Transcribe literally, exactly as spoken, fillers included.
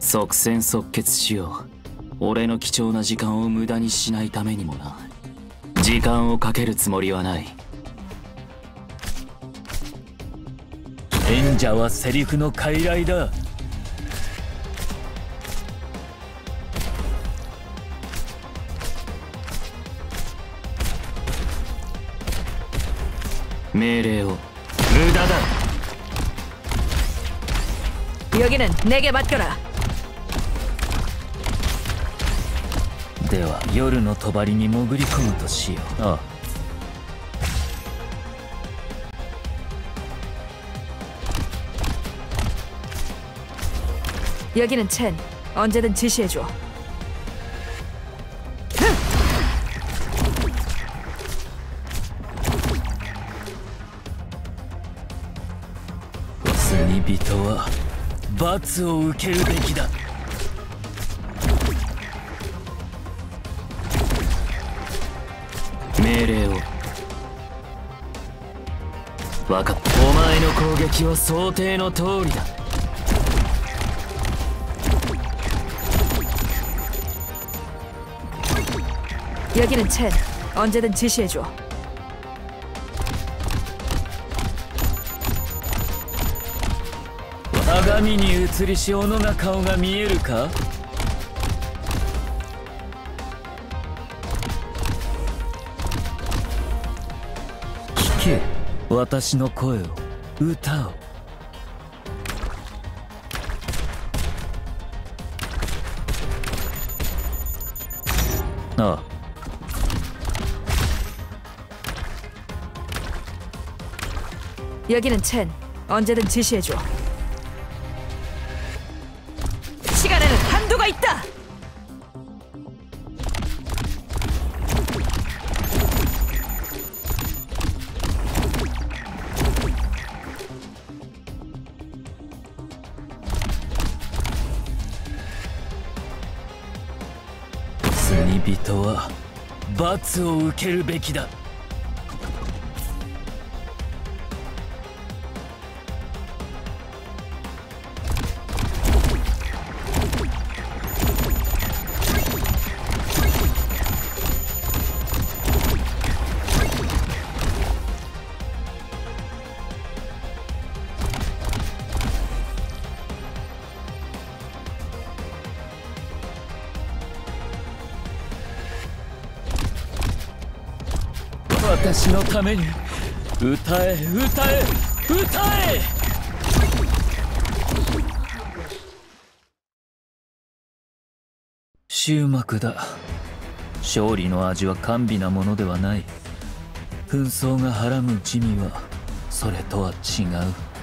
即戦即決しよう。俺の貴重な時間を無駄にしないためにもな。時間をかけるつもりはない。 演者はセリフの傀儡だ。 命令を。無駄だ。 여기는 내게 맡겨라. では夜の帳に潜り込むとしよう。ああ。 여기는 첸. 언제든 지시해줘. 罪人は罰を受けるべきだ。 命令を。分かった。お前の攻撃は想定の通りだ。 여기는 첸. 언제든 지시해줘. 鏡に映りし小野な顔が見えるか。聞け、私の声を、歌を。ああ。 여기는 첸. 언제든 지시해줘. 시간에는 한도가 있다. 罪人は罰を受けるべきだ。 私のために歌え歌え歌え。終幕だ。勝利の味は甘美なものではない。紛争がはらむ滋味はそれとは違う。